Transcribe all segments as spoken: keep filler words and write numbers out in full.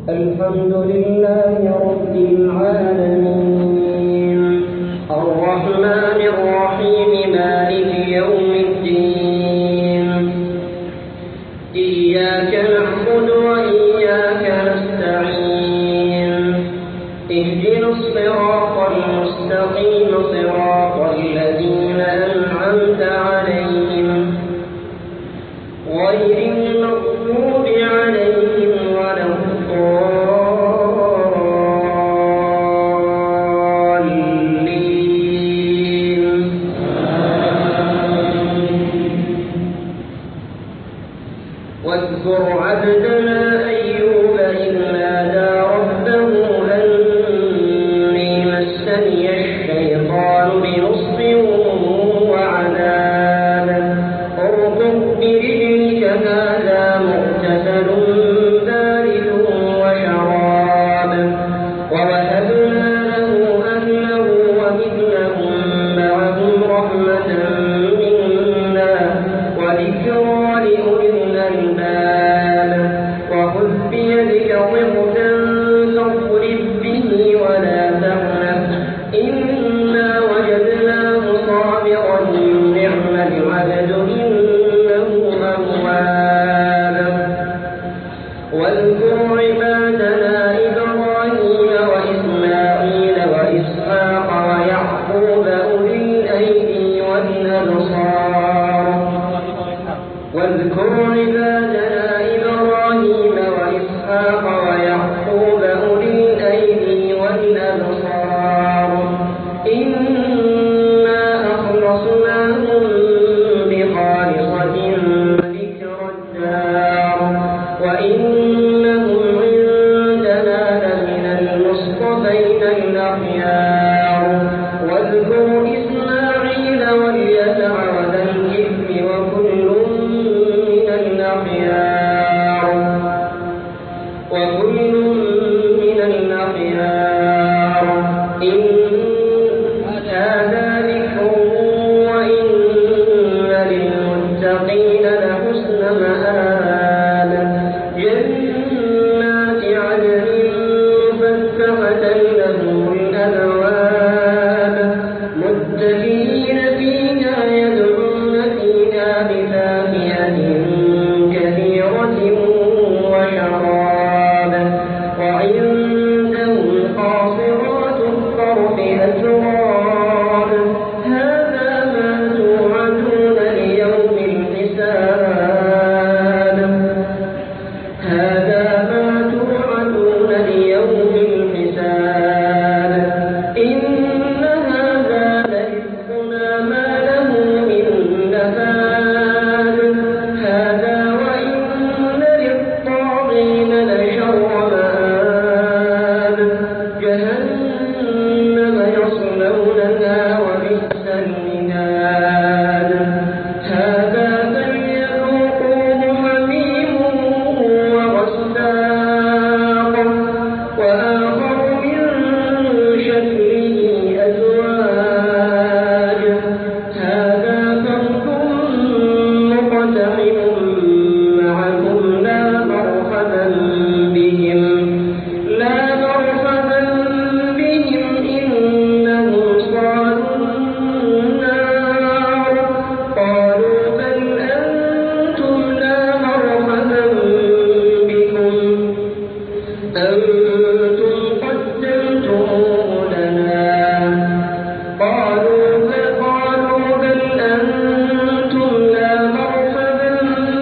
الحمد لله رب العالمين الرحمن الرحيم مالك يوم الدين إياك نعبد وإياك نستعين اهدنا الصراط المستقيم صراط الذين أنعمت عليهم غير المغضوب عليهم ولا الضالين. واذكر عبدنا أيوب إذ نادى ربه أني مسني الشيطان بنصب وعذاب اركض برجلك هذا مغتسل بارد وشراب ووهبنا له أهله ومثلهم معهم رحمة منا وذكرى لأولي الألباب وخذ بيدك ضغثا فاضرب به ولا تحنث إنا وجدناه صابرا نعم العبد إنه أواب. واذكر عبادنا إبراهيم وإسماعيل وإسحاق ويعقوب أولي الأيدي والأبصار واذكر عبادنا إبراهيم وإسحاق ويعقوب أولي الأيدي والأبصار إنا أخلصناهم بخالصة ذكر الدار وإنهم عندنا لمن المصطفين الأخيار. واذكر إسماعيل واليسع وذا الكفل وكل من الأخيار وكل من الأخيار إن هذا ذكر وإن للمتقين لحسن مآب. جنات عدن مفتحة لهم الأبواب متكئين فيها يدعون فيها بفاكهة كثيرة وشراب وعندهم قاصرات الطرف أتراب هذا ما توعدون ليوم الحساب هذا ما توعدون ليوم الحساب إن هذا لرزقنا ما له من نفاد هذا وإن للطاغين لشر مآب جهنم يصلونها وبئس المهاد هذا فليذوقوه حميم وغساق وآخر من شكله أزواج هذا فرد مقتحم معكم لا مرحبا بهم لا مرحبا بهم إنهم صالوا النار قالوا بل أنتم لا مرحبا بكم أنتم قدمتموه لنا قالوا بل قالوا بل أنتم لا مرحبا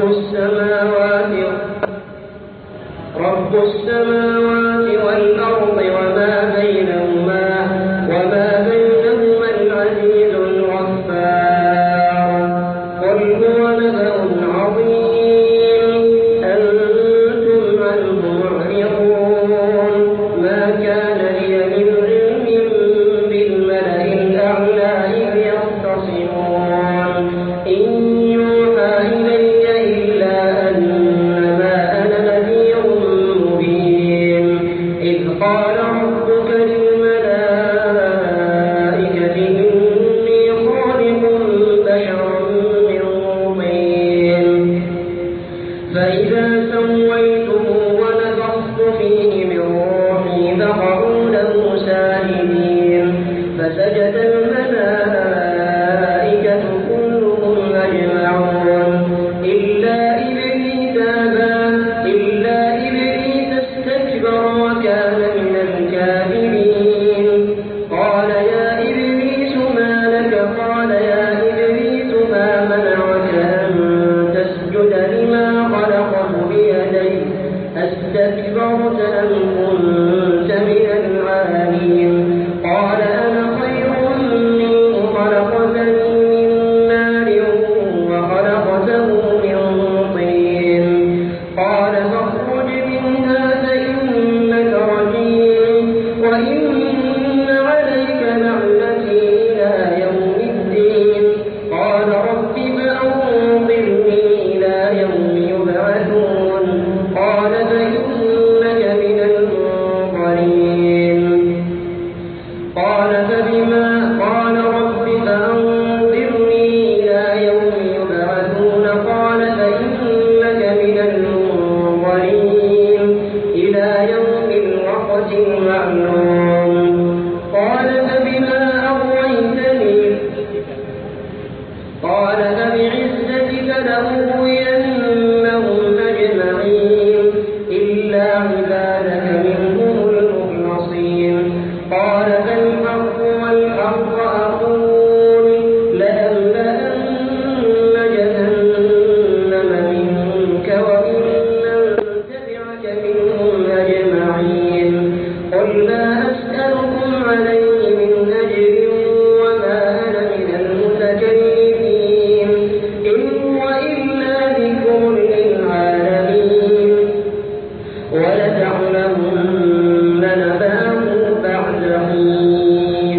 السماوات رب السماوات والأرض وما بينهما وما بينهما العزيز الغفار قل هو نبأ عظيم أنتم عنه معرضون ما كان لي من علم بالملأ الأعلى إذ يختصمون إن يوحى إلي إلا أنما أنا نذير مبين إذ قال ربك للملائكة إني خالق بشرا من طين فإذا سويته ونفخت فيه من روحي فقعوا له ساجدين فسجد الملائكة كلهم أجمعون إلا إبليس أبى إلا إبليس استكبر وكان من الكافرين قال يا إبليس ما لك قال يا إبليس ما منعك أن تسجد لما خلقت بيدي أستكبرت أم كنت من العالين قال أنا خير منه خلقتني من نار وخلقته من طين قال فاخرج منها فإنك رجيم وإن عليك لعنتي إلى يوم الدين قال رب فأنظرني إلى يوم يبعثون قال فإنك من المنظرين قال فبما قال رب فأنظرني إلى يوم يبعثون قال فإنك من المنظرين إلى يوم الوقت المعلوم قال فبما أغويتني قال فبعزتك لأغوينهم أجمعين إلا عبادك منهم المخلصين قال فالحق والحق أقول لأملأن جهنم منك وممن تبعك منهم أجمعين قل لا أسألكم عليه من أجر وما أنا من المتكلفين إن هو إلا ذكر للعالمين ولتعلمن نبأه بعد حين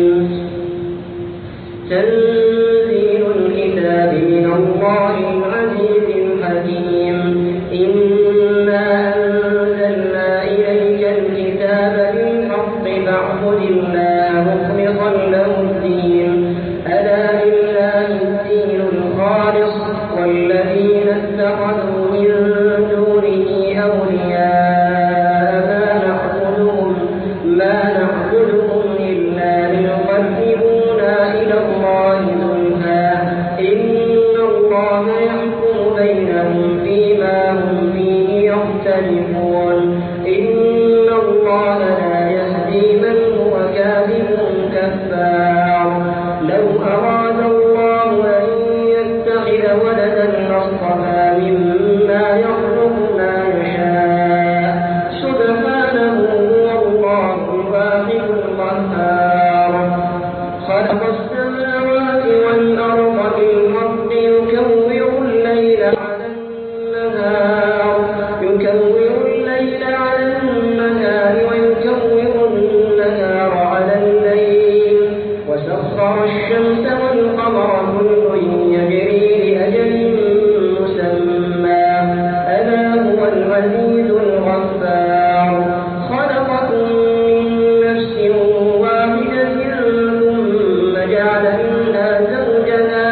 تنزيل الكتاب من الله العزيز الحكيم إنا أنزلنا إليك الكتاب بالحق فاعبد الله مخلصا له الدين ألا لله الدين الخالص والذين اتخذوا من دونه أولياء ما نعبدهم ما نعبدهم إلا ليقربونا إلى الله زلفى إن الله يحكم بينهم فيما هم فيه يختلفون إن الله لا يهدي من هو كاذب كفار لو أراد الله أن يتخذ ولدا لاصطفى مما يخلق ما يشاء سبحانه هو الله الواحد القهار خلق السماوات والأرض بالحق يكور الليل على النهار يكور الليل على النهار ويكور النهار على الليل وسخر الشمس والقمر كل يجري لأجل مسمى ألا هو العزيز الغفار خلقكم من نفس واحدة ثم جعل منها زوجها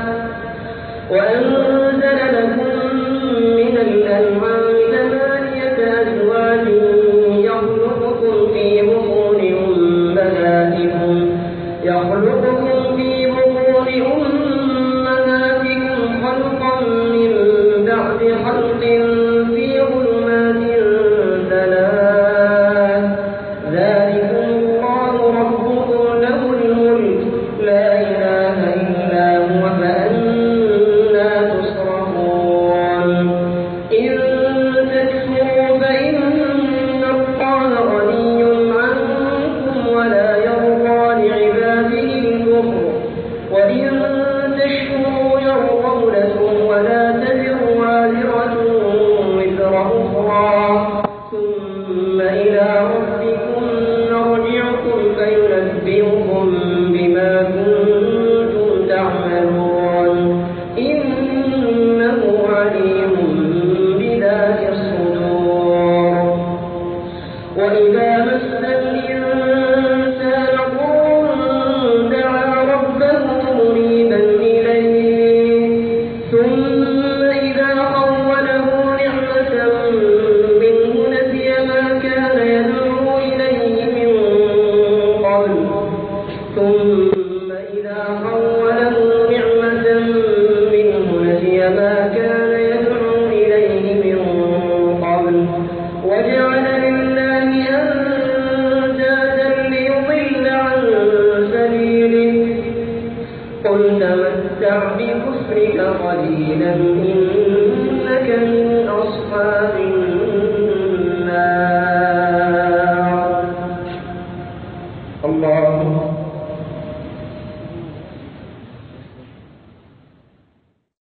وأنزل لكم من الأنعام ثمانية أزواج يخلقكم في بطون أمهاتكم يخلقكم في بطون أمهاتكم خلقا من بعد خلق في ظلمات ثلاث ذلكم الله ربكم له الملك لا إله إلا هو فأنا تصرفون إن تكفروا فإن الله غني عنكم ولا يرضى لعباده الكفر وإن تشكروا يرضه لكم ولا تزر وازرة وزر أخرى ثم إلى ربكم مرجعكم فينبئكم بما كنتم تعملون إنه عليم بذات الصدور. وإذا مس الإنسان ضر دعا ربه منيبا إليه ثم إذا خوله نعمة منه نسي ما كان يدعو إليه من قبل ثم إذا خوله نعمة منه نسي ما كان يدعو إليه من قبل وجعل لله أندادا ليضل عن سبيله قل تمتع بكفرك قليلا إنك من